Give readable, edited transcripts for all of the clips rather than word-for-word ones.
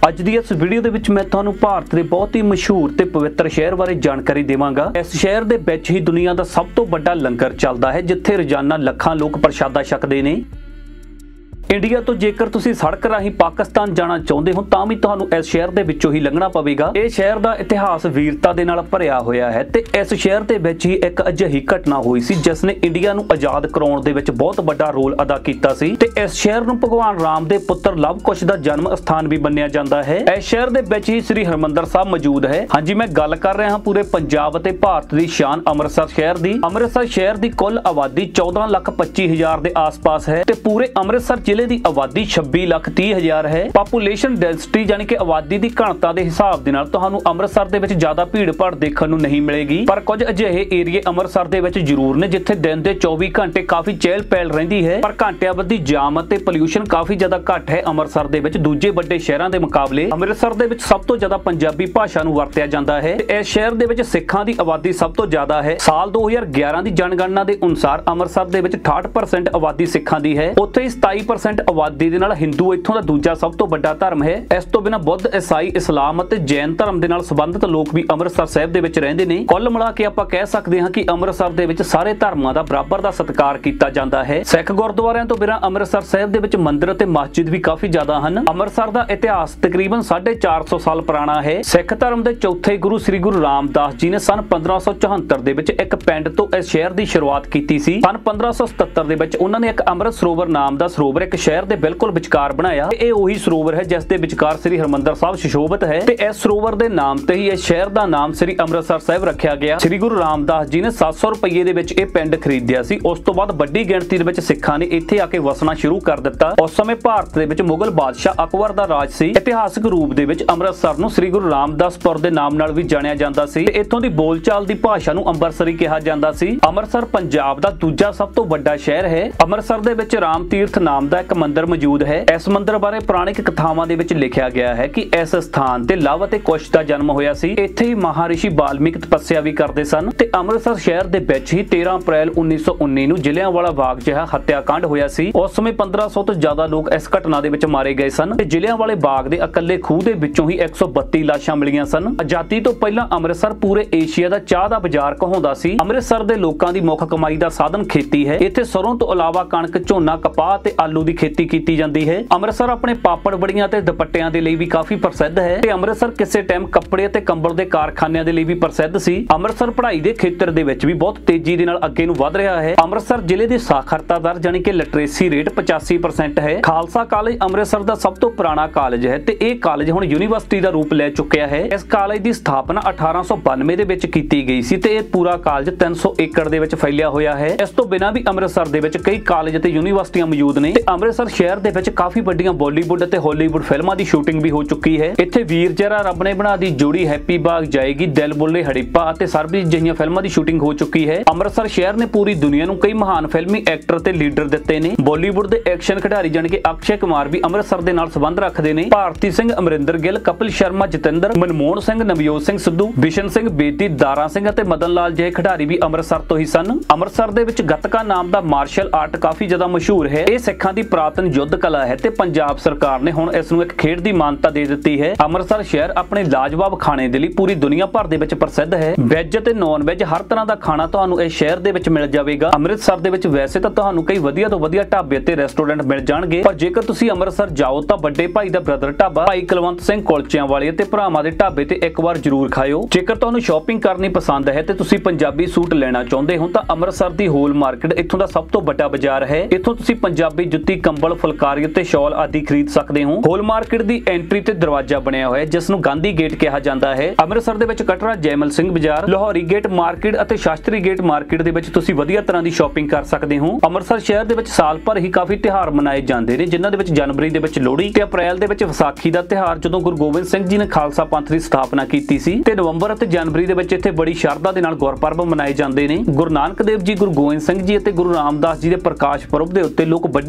ਅੱਜ ਦੀ ਇਸ ਵੀਡੀਓ ਦੇ ਵਿੱਚ मैं ਤੁਹਾਨੂੰ ਭਾਰਤ ਦੇ ਬਹੁਤ ਹੀ ਮਸ਼ਹੂਰ ਤੇ ਪਵਿੱਤਰ ਸ਼ਹਿਰ ਬਾਰੇ ਜਾਣਕਾਰੀ ਦੇਵਾਂਗਾ। ਇਸ ਸ਼ਹਿਰ ਦੇ ਵਿੱਚ ਹੀ ਦੁਨੀਆ ਦਾ ਸਭ ਤੋਂ ਵੱਡਾ ਲੰਗਰ ਚੱਲਦਾ ਹੈ, ਜਿੱਥੇ ਰੋਜ਼ਾਨਾ ਲੱਖਾਂ ਲੋਕ ਪ੍ਰਸ਼ਾਦਾ ਛਕਦੇ ਨੇ। इंडिया तो जेकर तुसी सड़क राही पाकिस्तान जाना चाहते हो तां भी तुहानू इस शहर दे विचों ही लंघना पवेगा। इह शहर दा इतिहास वीरता दे नाल भरिया होया है ते इस शहर दे विच ही एक अजिही घटना हुई सी जिस ने इंडिया नू आजाद कराउण दे विच बहुत वड्डा रोल अदा कीता सी ते इस शहर नू भगवान राम दे पुत्र लव कुश दा जन्म स्थान भी मन्निया जांदा है। इस शहर दे विच ही श्री हरमंदर साहब मौजूद है। हाँ जी, मैं गल कर रहा पूरे पंजाब ते भारत दी शान अमृतसर शहर दी। अमृतसर शहर दी कुल आबादी 14,25,000 दे आस-पास है ते पूरे अमृतसर जिले ਦੀ आबादी 26,30,000 है। पापूलेशन डेंसिटी यानी कि आबादी ਦੀ ਘਣਤਾ ਦੇ ਹਿਸਾਬ ਦੇ ਨਾਲ ਤੁਹਾਨੂੰ ਅੰਮ੍ਰਿਤਸਰ ਦੇ ਵਿੱਚ ਜ਼ਿਆਦਾ ਭੀੜ ਭਾੜ ਦੇਖਣ ਨੂੰ ਨਹੀਂ ਮਿਲੇਗੀ, ਪਰ ਕੁਝ ਅਜਿਹੇ ਏਰੀਏ ਅੰਮ੍ਰਿਤਸਰ ਦੇ ਵਿੱਚ ਜ਼ਰੂਰ ਨੇ ਜਿੱਥੇ ਦਿਨ ਦੇ 24 ਘੰਟੇ ਕਾਫੀ ਚਹਿਲ ਪਹਿਲ ਰਹਿੰਦੀ ਹੈ, ਪਰ ਘੰਟਿਆਂ ਬੱਧੀ ਜਾਮ ਅਤੇ ਪੋਲਿਊਸ਼ਨ ਕਾਫੀ ਜ਼ਿਆਦਾ ਘੱਟ ਹੈ ਅੰਮ੍ਰਿਤਸਰ ਦੇ ਵਿੱਚ ਦੂਜੇ ਵੱਡੇ ਸ਼ਹਿਰਾਂ ਦੇ ਮੁਕਾਬਲੇ। ਅੰਮ੍ਰਿਤਸਰ ਦੇ ਵਿੱਚ ਸਭ ਤੋਂ ਜ਼ਿਆਦਾ ਪੰਜਾਬੀ ਭਾਸ਼ਾ ਨੂੰ ਵਰਤਿਆ ਜਾਂਦਾ ਹੈ ਤੇ ਇਸ ਸ਼ਹਿਰ ਦੇ ਵਿੱਚ ਸਿੱਖਾਂ ਦੀ ਆਬਾਦੀ ਸਭ ਤੋਂ ਜ਼ਿਆਦਾ ਹੈ। ਸਾਲ 2011 ਦੀ ਜਨਗਣਨਾ ਦੇ ਅਨੁਸਾਰ ਅੰਮ੍ਰਿਤਸਰ ਦੇ ਵਿੱਚ 68% ਆਬਾਦੀ ਸਿੱਖਾਂ ਦੀ ਹੈ, ਉੱਥੇ ਹੀ 27% ਆਬਾਦੀ ਦੇ ਨਾਲ ਹਿੰਦੂ ਇੱਥੋਂ ਦਾ ਦੂਜਾ ਸਭ ਤੋਂ ਵੱਡਾ ਧਰਮ ਹੈ। ਇਸ ਤੋਂ ਬਿਨਾਂ ਬੁੱਧ, ਈਸਾਈ, ਇਸਲਾਮ ਅਤੇ ਜੈਨ ਧਰਮ ਦੇ ਨਾਲ ਸੰਬੰਧਿਤ ਲੋਕ ਵੀ ਅੰਮ੍ਰਿਤਸਰ ਸਾਹਿਬ ਦੇ ਵਿੱਚ ਰਹਿੰਦੇ ਨੇ। ਕੁੱਲ ਮਿਲਾ ਕੇ ਆਪਾਂ ਕਹਿ ਸਕਦੇ ਹਾਂ ਕਿ ਅੰਮ੍ਰਿਤਸਰ ਦੇ ਵਿੱਚ ਸਾਰੇ ਧਰਮਾਂ ਦਾ ਬਰਾਬਰ ਦਾ ਸਤਿਕਾਰ ਕੀਤਾ ਜਾਂਦਾ ਹੈ। ਸਿੱਖ ਗੁਰਦੁਆਰਿਆਂ ਤੋਂ ਬਿਨਾਂ ਅੰਮ੍ਰਿਤਸਰ ਸਾਹਿਬ ਦੇ ਵਿੱਚ ਮੰਦਿਰ ਅਤੇ ਮਸਜਿਦ ਵੀ ਕਾਫੀ ਜ਼ਿਆਦਾ ਹਨ। ਅੰਮ੍ਰਿਤਸਰ ਦਾ ਇਤਿਹਾਸ ਤਕਰੀਬਨ 450 ਸਾਲ ਪੁਰਾਣਾ ਹੈ। ਸਿੱਖ ਧਰਮ ਦੇ ਚੌਥੇ ਗੁਰੂ ਸ੍ਰੀ ਗੁਰੂ ਰਾਮਦਾਸ ਜੀ ਨੇ ਸਨ 1574 ਦੇ ਵਿੱਚ ਇੱਕ ਪਿੰਡ ਤੋਂ ਇਸ ਸ਼ਹਿਰ ਦੀ ਸ਼ੁਰੂਆਤ ਕੀਤੀ ਸੀ। ਸਨ 1577 ਦੇ ਵਿੱਚ ਉਹਨਾਂ ਨੇ ਇੱਕ ਅੰਮ੍ਰਿਤ ਸਰੋਵਰ ਨਾਮ ਦਾ ਸਰੋਵਰ ਇੱਕ ਸ਼ਹਿਰ ਦੇ ਬਿਲਕੁਲ ਵਿਚਕਾਰ ਬਣਾਇਆ। ਇਹ ਉਹੀ ਸਰੋਵਰ ਹੈ ਜਿਸ ਦੇ ਵਿਚਕਾਰ ਸ੍ਰੀ ਹਰਮੰਦਰ ਸਾਹਿਬ ਸੁਸ਼ੋਭਿਤ ਹੈ ਤੇ ਇਸ ਸਰੋਵਰ ਦੇ ਨਾਮ ਤੇ ਹੀ ਇਸ ਸ਼ਹਿਰ ਦਾ ਨਾਮ ਸ੍ਰੀ ਅੰਮ੍ਰਿਤਸਰ ਸਾਹਿਬ ਰੱਖਿਆ ਗਿਆ। ਸ੍ਰੀ ਗੁਰੂ ਰਾਮਦਾਸ ਜੀ ਨੇ 700 ਰੁਪਏ ਦੇ ਵਿੱਚ ਇਹ ਪਿੰਡ ਖਰੀਦਿਆ ਸੀ। ਉਸ ਤੋਂ ਬਾਅਦ ਵੱਡੀ ਗਿਣਤੀ ਦੇ ਵਿੱਚ ਸਿੱਖਾਂ ਨੇ ਇੱਥੇ ਆ ਕੇ ਵਸਣਾ ਸ਼ੁਰੂ ਕਰ ਦਿੱਤਾ। ਉਸ ਸਮੇਂ ਭਾਰਤ ਦੇ ਵਿੱਚ ਮੁਗਲ ਬਾਦਸ਼ਾਹ ਅਕਬਰ ਦਾ ਰਾਜ ਸੀ। ਇਤਿਹਾਸਕ ਰੂਪ ਦੇ ਵਿੱਚ ਅੰਮ੍ਰਿਤਸਰ ਨੂੰ ਸ੍ਰੀ ਗੁਰੂ ਰਾਮਦਾਸਪੁਰ ਦੇ ਨਾਮ ਨਾਲ ਵੀ ਜਾਣਿਆ ਜਾਂਦਾ ਸੀ ਤੇ ਇੱਥੋਂ ਦੀ ਬੋਲਚਾਲ ਦੀ ਭਾਸ਼ਾ ਨੂੰ ਅੰਮ੍ਰਿਤਸਰੀ ਕਿਹਾ ਜਾਂਦਾ ਸੀ। ਅੰਮ੍ਰਿਤਸਰ ਪੰਜਾਬ ਦਾ ਦੂਜਾ ਸਭ ਤੋਂ ਵੱਡਾ ਸ਼ਹਿਰ ਹੈ। ਅੰਮ੍ਰਿਤਸਰ ਦੇ ਵਿੱਚ ਰਾਮ ਤੀਰਥ ਨਾਮ ਦਾ ਇੱਕ ਮੰਦਿਰ ਮੌਜੂਦ ਹੈ। ਇਸ ਮੰਦਿਰ ਬਾਰੇ ਪੁਰਾਣਿਕ ਕਥਾਵਾਂ ਦੇ ਵਿੱਚ ਲਿਖਿਆ ਗਿਆ ਹੈ ਕਿ ਇਸ ਸਥਾਨ ਤੇ ਲਵ ਅਤੇ ਕੁਸ਼ ਦਾ ਜਨਮ ਹੋਇਆ ਸੀ। ਇੱਥੇ ਹੀ ਮਹਾਰਿਸ਼ੀ ਵਾਲਮੀਕ ਤਪੱਸਿਆ ਵੀ ਕਰਦੇ ਸਨ ਤੇ ਅੰਮ੍ਰਿਤਸਰ ਸ਼ਹਿਰ ਦੇ ਵਿੱਚ ਹੀ 13 ਅਪ੍ਰੈਲ 1919 ਨੂੰ ਜਲਿਆਂਵਾਲਾ ਬਾਗ ਜਿਹਾ ਹੱਤਿਆਕਾਂਡ ਹੋਇਆ ਸੀ। ਉਸ ਸਮੇਂ 1500 ਤੋਂ ਜ਼ਿਆਦਾ ਲੋਕ ਇਸ ਘਟਨਾ ਦੇ ਵਿੱਚ ਮਾਰੇ ਗਏ ਸਨ ਤੇ ਜਲਿਆਂਵਾਲੇ ਬਾਗ ਦੇ ਇਕੱਲੇ ਖੂਹ ਦੇ ਵਿੱਚੋਂ ਹੀ 132 ਲਾਸ਼ਾਂ ਮਿਲੀਆਂ ਸਨ। ਆਜ਼ਾਦੀ ਤੋਂ ਪਹਿਲਾਂ ਅੰਮ੍ਰਿਤਸਰ ਪੂਰੇ ਏਸ਼ੀਆ ਦਾ ਚਾਹ ਦਾ ਬਾਜ਼ਾਰ ਕਹਾਉਂਦਾ ਸੀ। ਅੰਮ੍ਰਿਤਸਰ ਦੇ ਲੋਕਾਂ ਦੀ ਮੁੱਖ ਕਮਾਈ ਦਾ ਸਾਧਨ ਖੇਤੀ ਹੈ। ਇੱਥੇ ਸਰੋਂ ਤੋਂ ਇਲਾਵਾ ਕਣਕ, ਝੋਨਾ, ਕਪਾਹ ਤੇ ਆਲੂ ਦੀ ਖੇਤੀ ਕੀਤੀ ਜਾਂਦੀ ਹੈ। ਅੰਮ੍ਰਿਤਸਰ ਆਪਣੇ ਪਾਪੜ, ਬੜੀਆਂ ਤੇ ਦੁਪੱਟਿਆਂ ਦੇ ਲਈ ਵੀ ਕਾਫੀ ਪ੍ਰਸਿੱਧ ਹੈ ਤੇ ਅੰਮ੍ਰਿਤਸਰ ਕਿਸੇ ਟਾਈਮ ਕੱਪੜੇ ਤੇ ਕੰਬਲ ਦੇ ਕਾਰਖਾਨਿਆਂ ਦੇ ਲਈ ਵੀ ਪ੍ਰਸਿੱਧ ਸੀ। ਅੰਮ੍ਰਿਤਸਰ ਪੜ੍ਹਾਈ ਦੇ ਖੇਤਰ ਦੇ ਵਿੱਚ ਵੀ ਬਹੁਤ ਤੇਜ਼ੀ ਦੇ ਨਾਲ ਅੱਗੇ ਨੂੰ ਵਧ ਰਿਹਾ ਹੈ। ਅੰਮ੍ਰਿਤਸਰ ਜ਼ਿਲ੍ਹੇ ਦੀ ਸਾਖਰਤਾ ਦਰ ਯਾਨੀ ਕਿ ਲਿਟਰੇਸੀ ਰੇਟ 85% ਹੈ। ਖਾਲਸਾ ਕਾਲਜ ਅੰਮ੍ਰਿਤਸਰ ਦਾ ਸਭ ਤੋਂ ਪੁਰਾਣਾ ਕਾਲਜ ਹੈ ਤੇ ਇਹ ਕਾਲਜ ਹੁਣ ਯੂਨੀਵਰਸਿਟੀ ਦਾ ਰੂਪ ਲੈ ਚੁੱਕਿਆ ਹੈ। ਇਸ ਕਾਲਜ ਦੀ ਸਥਾਪਨਾ 1892 ਦੇ ਵਿੱਚ ਕੀਤੀ ਗਈ ਸੀ ਤੇ ਇਹ ਪੂਰਾ ਕਾਲਜ 300 ਏਕੜ ਦੇ ਵਿੱਚ ਫੈਲਿਆ ਹੋਇਆ ਹੈ। ਇਸ ਤੋਂ ਬਿਨਾਂ ਵੀ ਅੰਮ੍ਰਿਤਸਰ ਦੇ ਵਿੱਚ ਕਈ ਕਾਲਜ ਅਤੇ ਯੂਨੀਵਰਸਿਟੀਆਂ ਮੌਜੂਦ ਨੇ ਤੇ ਅੰਮ੍ਰਿਤਸਰ ਸ਼ਹਿਰ ਦੇ ਵਿੱਚ ਕਾਫੀ ਵੱਡੀਆਂ ਬਾਲੀਵੁੱਡ ਅਤੇ ਹਾਲੀਵੁੱਡ ਫਿਲਮਾਂ ਦੀ ਸ਼ੂਟਿੰਗ ਵੀ ਹੋ ਚੁੱਕੀ ਹੈ। ਇੱਥੇ ਵੀਰ ਜਰਾ ਰੱਬ ਨੇ ਬਣਾ ਦੀ ਜੋੜੀ, ਹੈਪੀ ਬਾਗ ਜਾਏਗੀ, ਦਿਲ ਬੁੱਲੇ ਹੜੀਪਾ ਅਤੇ ਸਰਬਜੀਤ ਜਿਹੀਆਂ ਫਿਲਮਾਂ ਦੀ ਸ਼ੂਟਿੰਗ ਹੋ ਚੁੱਕੀ ਹੈ। ਅੰਮ੍ਰਿਤਸਰ ਸ਼ਹਿਰ ਨੇ ਪੂਰੀ ਦੁਨੀਆ ਨੂੰ ਕਈ ਮਹਾਨ ਫਿਲਮੀ ਐਕਟਰ ਤੇ ਲੀਡਰ ਦਿੱਤੇ ਨੇ। ਬਾਲੀਵੁੱਡ ਦੇ ਐਕਸ਼ਨ ਖਿਡਾਰੀ ਜਾਣੀ ਕਿ ਅਕਸ਼ੇ ਕੁਮਾਰ ਵੀ ਅੰਮ੍ਰਿਤਸਰ ਦੇ ਨਾਲ ਸੰਬੰਧ ਰੱਖਦੇ ਨੇ। ਭਾਰਤੀ ਸਿੰਘ, ਅਮਰਿੰਦਰ ਗਿੱਲ, ਕਪਿਲ ਸ਼ਰਮਾ, ਜਤਿੰਦਰ, ਮਨਮੋਹਨ ਸਿੰਘ, ਨਵਜੋਤ ਸਿੰਘ ਸਿੱਧੂ, ਬਿਸ਼ਨ ਸਿੰਘ ਬੇਦੀ, ਦਾਰਾ ਸਿੰਘ ਅਤੇ ਮਦਨ ਲਾਲ ਜਿਹੇ ਖਿਡਾਰੀ ਵੀ ਅੰਮ੍ਰਿਤਸਰ ਤੋਂ ਹੀ ਸਨ। ਅੰਮ੍ਰਿਤਸਰ ਦੇ ਵਿੱਚ ਗੱਤਕਾ ਨਾਮ ਦਾ ਮਾਰਸ਼ਲ ਆਰਟ ਕਾਫੀ ਜ਼ਿਆਦਾ ਮਸ਼ਹੂਰ ਹੈ। ਇਹ ਸਿੱਖਾਂ ਦੀ ਪੁਰਾਤਨ ਯੁੱਧ ਕਲਾ ਹੈ ਤੇ ਪੰਜਾਬ ਸਰਕਾਰ ਨੇ ਹੁਣ ਇਸ ਨੂੰ ਇੱਕ ਖੇਡ ਦੀ ਮਾਨਤਾ ਦੇ ਦਿੱਤੀ ਹੈ। ਅੰਮ੍ਰਿਤਸਰ ਸ਼ਹਿਰ ਆਪਣੇ ਲਾਜਵਾਬ ਖਾਣੇ ਦੇ ਲਈ ਪੂਰੀ ਦੁਨੀਆ ਭਰ ਦੇ ਵਿੱਚ ਪ੍ਰਸਿੱਧ ਹੈ। ਵੈਜ ਅਤੇ ਨੌਨ ਵੈਜ ਹਰ ਤਰ੍ਹਾਂ ਦਾ ਖਾਣਾ ਤੁਹਾਨੂੰ ਇਸ ਸ਼ਹਿਰ ਦੇ ਵਿੱਚ ਮਿਲ ਜਾਵੇਗਾ। ਅੰਮ੍ਰਿਤਸਰ ਦੇ ਵਿੱਚ ਵੈਸੇ ਤਾਂ ਤੁਹਾਨੂੰ ਕਈ ਵਧੀਆ ਤੋਂ ਵਧੀਆ ਢਾਬੇ ਤੇ ਰੈਸਟੋਰੈਂਟ ਮਿਲ ਜਾਣਗੇ, ਪਰ ਜੇਕਰ ਤੁਸੀਂ ਅੰਮ੍ਰਿਤਸਰ ਜਾਓ ਤਾਂ ਵੱਡੇ ਭਾਈ ਦਾ ਬ੍ਰਦਰ ਢਾਬਾ, ਭਾਈ ਕੁਲਵੰਤ ਸਿੰਘ ਕੁਲਚਿਆਂ ਵਾਲੇ ਤੇ ਭਰਾਵਾਂ ਦੇ ਢਾਬੇ ਤੇ ਇੱਕ ਵਾਰ ਜ਼ਰੂਰ ਖਾਇਓ। ਜੇਕਰ ਤੁਹਾਨੂੰ ਸ਼ਾਪਿੰਗ ਕਰਨੀ ਪਸੰਦ ਹੈ ਤੇ ਤੁਸੀਂ ਪੰਜਾਬੀ ਸੂਟ ਲੈਣਾ ਚਾਹੁੰਦੇ ਹੋ ਤਾਂ ਅੰਮ੍ਰਿਤਸਰ ਦੀ ਹੋਲ ਮਾਰਕੀਟ ਇੱਥੋਂ ਦਾ ਸਭ ਤੋਂ ਵੱਡਾ ਬਾਜ਼ਾਰ ਹੈ। ਇੱਥੋਂ ਤੁਸੀਂ ਪੰਜਾਬੀ ਜੁੱਤੀ, ਕੰਬਲ, ਫੁਲਕਾਰੀ ਅਤੇ ਸ਼ਾਲ ਆਦਿ ਖਰੀਦ ਸਕਦੇ ਹੋ। ਹੋਲ ਮਾਰਕੀਟ ਦੀ ਐਂਟਰੀ ਤੇ ਦਰਵਾਜ਼ਾ ਬਣਿਆ ਹੋਇਆ ਜਿਸ ਨੂੰ ਗਾਂਧੀ ਗੇਟ ਕਿਹਾ ਜਾਂਦਾ ਹੈ। ਅੰਮ੍ਰਿਤਸਰ ਦੇ ਵਿੱਚ ਕਟਰਾ, ਜੈਮਲ ਸਿੰਘ ਬਾਜ਼ਾਰ, ਲਾਹੌਰੀ ਗੇਟ ਮਾਰਕੀਟ ਅਤੇ ਸ਼ਾਸਤਰੀ ਗੇਟ ਮਾਰਕੀਟ ਦੇ ਵਿੱਚ ਤੁਸੀਂ ਵਧੀਆ ਤਰ੍ਹਾਂ ਦੀ ਸ਼ਾਪਿੰਗ ਕਰ ਸਕਦੇ ਹੋ। ਅੰਮ੍ਰਿਤਸਰ ਸ਼ਹਿਰ ਦੇ ਵਿੱਚ ਸਾਲ ਭਰ ਹੀ ਕਾਫੀ ਤਿਉਹਾਰ ਮਨਾਏ ਜਾਂਦੇ ਨੇ, ਜਿਨ੍ਹਾਂ ਦੇ ਵਿੱਚ ਜਨਵਰੀ ਦੇ ਵਿੱਚ ਲੋਹੜੀ ਤੇ ਅਪ੍ਰੈਲ ਦੇ ਵਿੱਚ ਵਿਸਾਖੀ ਦਾ ਤਿਉਹਾਰ ਜਦੋਂ ਗੁਰੂ ਗੋਬਿੰਦ ਸਿੰਘ ਜੀ ਨੇ ਖਾਲਸਾ ਪੰਥ ਦੀ ਸਥਾਪਨਾ ਕੀਤੀ ਸੀ, ਤੇ ਨਵੰਬਰ ਅਤੇ ਜਨਵਰੀ ਦੇ ਵਿੱਚ ਇੱਥੇ ਬੜੀ ਸ਼ਰਧਾ ਦੇ ਨਾਲ ਗੁਰਪੁਰਬ ਮਨਾਏ ਜਾਂਦੇ ਨੇ। ਗੁਰੂ ਨਾਨਕ ਦੇਵ ਜੀ, ਗੁਰੂ ਗੋਬਿੰਦ ਸਿੰਘ ਜੀ ਅਤੇ ਗੁਰੂ ਰਾਮਦਾਸ ਜੀ ਦੇ ਪ੍ਰਕਾਸ਼ ਪੁਰਬ ਦੇ ਉੱਤੇ ਲੋਕ ਵੱਡੀ ਗਿਣਤੀ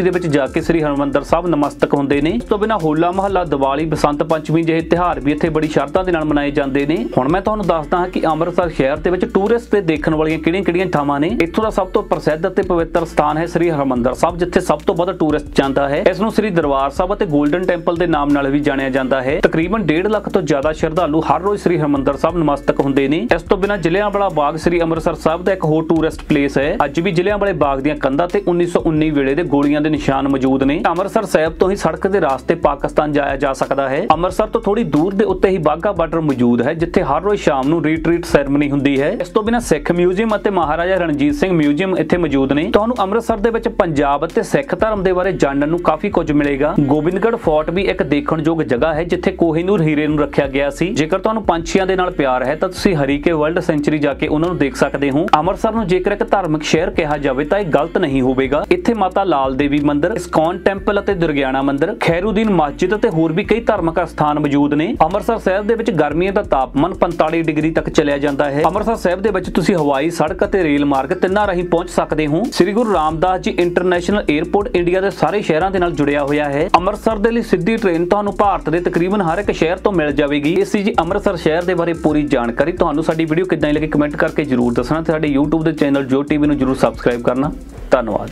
ਦੇ ਵਿੱਚ ਜਾ ਕੇ ਸ੍ਰੀ ਹਰਿਮੰਦਰ ਸਾਹਿਬ ਨਮਸਤਕ ਹੁੰਦੇ ਨੇ। ਇਸ ਤੋਂ ਬਿਨਾਂ ਹੋਲਾ ਮਹੱਲਾ, ਦੀਵਾਲੀ, ਬਸੰਤ ਪੰਚਮੀ ਜਿਹੇ ਤਿਉਹਾਰ ਵੀ ਇੱਥੇ ਬੜੀ ਸ਼ਰਧਾ ਦੇ ਨਾਲ ਮਨਾਏ ਜਾਂਦੇ ਨੇ। ਹੁਣ ਮੈਂ ਤੁਹਾਨੂੰ ਦੱਸਦਾ ਹਾਂ ਕਿ ਅੰਮ੍ਰਿਤਸਰ ਸ਼ਹਿਰ ਦੇ ਵਿੱਚ ਟੂਰਿਸਟ ਤੇ ਦੇਖਣ ਵਾਲੀਆਂ ਕਿਹੜੀਆਂ-ਕਿਹੜੀਆਂ ਥਾਵਾਂ ਨੇ। ਇੱਥੋਂ ਦਾ ਸਭ ਤੋਂ ਪ੍ਰਸਿੱਧ ਅਤੇ ਪਵਿੱਤਰ ਸਥਾਨ ਹੈ ਸ੍ਰੀ ਹਰਿਮੰਦਰ ਸਾਹਿਬ, ਜਿੱਥੇ ਸਭ ਤੋਂ ਵੱਧ ਟੂਰਿਸਟ ਜਾਂਦਾ ਹੈ। ਇਸ ਨੂੰ ਸ੍ਰੀ ਦਰਬਾਰ ਸਾਹਿਬ ਅਤੇ ਗੋਲਡਨ ਟੈਂਪਲ ਦੇ ਨਾਮ ਨਾਲ ਵੀ ਜਾਣਿਆ ਜਾਂਦਾ ਹੈ। ਤਕਰੀਬਨ 1.5 ਲੱਖ ਤੋਂ ਜ਼ਿਆਦਾ ਸ਼ਰਧਾਲੂ ਹਰ ਰੋਜ਼ ਸ੍ਰੀ ਹਰਿਮੰਦਰ ਸਾਹਿਬ ਨਮਸਤਕ ਹੁੰਦੇ ਨੇ। ਇਸ ਤੋਂ ਬਿਨਾਂ ਜਲਿਆਂਵਾਲਾ ਬਾਗ ਸ੍ਰੀ ਅੰਮ੍ਰਿਤਸਰ ਸਾਹਿਬ ਦਾ ਇੱਕ ਹੋਰ ਟੂਰਿਸਟ ਪਲੇਸ ਹੈ। ਅੱਜ ਵੀ ਜਲਿਆਂਵਾਲੇ ਬਾਗ ਦੀਆਂ ਕੰਧਾਂ ਤੇ 1919 ਵੇਲੇ ਦੇ ਗੋਲੀਆਂ ਦੇ ਨਿਸ਼ਾਨ ਮੌਜੂਦ ਨੇ। ਅੰਮ੍ਰਿਤਸਰ ਸਾਹਿਬ ਤੋਂ ਹੀ ਸੜਕ ਦੇ ਰਾਸਤੇ ਪਾਕਿਸਤਾਨ ਜਾਇਆ ਜਾ ਸਕਦਾ ਹੈ। ਅੰਮ੍ਰਿਤਸਰ ਤੋਂ ਥੋੜੀ ਦੂਰ ਦੇ ਉੱਤੇ ਹੀ ਬਾਘਾ ਬਾਰਡਰ ਮੌਜੂਦ ਹੈ, ਜਿੱਥੇ ਹਰ ਰੋਜ਼ ਸ਼ਾਮ ਨੂੰ ਰੀਟਰੀਟ ਸੈਰੇਮਨੀ ਹੁੰਦੀ ਹੈ। ਇਸ ਤੋਂ ਬਿਨਾਂ ਸਿੱਖ ਮਿਊਜ਼ੀਅਮ ਅਤੇ ਮਹਾਰਾਜਾ ਰਣਜੀਤ ਸਿੰਘ ਮਿਊਜ਼ੀਅਮ ਇੱਥੇ ਮੌਜੂਦ ਨੇ। ਤੁਹਾਨੂੰ ਅੰਮ੍ਰਿਤਸਰ ਦੇ ਵਿੱਚ ਪੰਜਾਬ ਅਤੇ ਸਿੱਖ ਧਰਮ ਦੇ ਬਾਰੇ ਜਾਣਨ ਨੂੰ ਕਾਫੀ ਕੁਝ ਮਿਲੇਗਾ। ਗੋਬਿੰਦਗੜ੍ਹ ਫੋਰਟ ਵੀ ਇੱਕ ਦੇਖਣਯੋਗ ਜਗ੍ਹਾ ਹੈ, ਜਿੱਥੇ ਕੋਹਿਨੂਰ ਹੀਰੇ ਨੂੰ ਰੱਖਿਆ ਗਿਆ ਸੀ। ਜੇਕਰ ਤੁਹਾਨੂੰ ਪੰਛੀਆਂ ਦੇ ਨਾਲ ਪਿਆਰ ਹੈ ਤਾਂ ਤੁਸੀਂ ਹਰੀਕੇ ਵਰਲਡ ਸੈਂਚੁਰੀ ਜਾ ਕੇ ਉਹਨਾਂ ਨੂੰ ਦੇਖ ਸਕਦੇ ਹੋ। ਅੰਮ੍ਰਿਤਸਰ ਨੂੰ ਜੇਕਰ ਇੱਕ ਧਾਰਮਿਕ ਸ਼ਹਿਰ ਕਿਹਾ ਜਾਵੇ ਤਾਂ ਇਹ ਗਲਤ ਨਹੀਂ ਹੋਵੇਗਾ। ਇੱਥੇ ਮਾਤਾ ਲਾਲ ਦੇਵੀ ਮੰਦਿਰ, ਇਸਕॉन ਟੈਂਪਲ ਅਤੇ ਦੁਰਗਿਆਣਾ ਮੰਦਿਰ, ਖੈਰੂਦੀਨ ਮਸਜਿਦ ਅਤੇ ਹੋਰ ਵੀ ਕਈ ਧਾਰਮਿਕ ਸਥਾਨ ਮੌਜੂਦ ਨੇ। ਅੰਮ੍ਰਿਤਸਰ ਸ਼ਹਿਰ ਦੇ ਵਿੱਚ ਗਰਮੀਆਂ ਦਾ ਤਾਪਮਾਨ 45 ਡਿਗਰੀ ਤੱਕ ਚਲਿਆ ਜਾਂਦਾ ਹੈ। ਅੰਮ੍ਰਿਤਸਰ ਸਾਹਿਬ ਦੇ ਵਿੱਚ ਤੁਸੀਂ ਹਵਾਈ, ਸੜਕ ਅਤੇ ਰੇਲ ਮਾਰਗ ਤਿੰਨਾਂ ਰਾਹੀਂ ਪਹੁੰਚ ਸਕਦੇ ਹੋ। ਸ੍ਰੀ Guru Ramdas ji international airport India ਦੇ ਸਾਰੇ ਸ਼ਹਿਰਾਂ ਦੇ ਨਾਲ ਜੁੜਿਆ ਹੋਇਆ ਹੈ। ਅੰਮ੍ਰਿਤਸਰ ਦੇ ਲਈ ਸਿੱਧੀ ਟ੍ਰੇਨ ਤੁਹਾਨੂੰ ਭਾਰਤ ਦੇ ਤਕਰੀਬਨ ਹਰ ਇੱਕ ਸ਼ਹਿਰ ਤੋਂ ਮਿਲ ਜਾਵੇਗੀ। ਇਹ ਸੀ ਜੀ ਅੰਮ੍ਰਿਤਸਰ ਸ਼ਹਿਰ ਦੇ ਬਾਰੇ ਪੂਰੀ ਜਾਣਕਾਰੀ। ਤੁਹਾਨੂੰ ਸਾਡੀ ਵੀਡੀਓ ਕਿੱਦਾਂ ਲੱਗੀ ਕਮੈਂਟ ਕਰਕੇ ਜਰੂਰ ਦੱਸਣਾ ਤੇ ਸਾਡੇ YouTube ਦੇ ਚੈਨਲ ਜੋ ਟੀਵੀ ਨੂੰ ਜਰੂਰ ਸਬਸਕ੍ਰਾਈਬ ਕਰਨਾ। ਧੰਨਵਾਦ।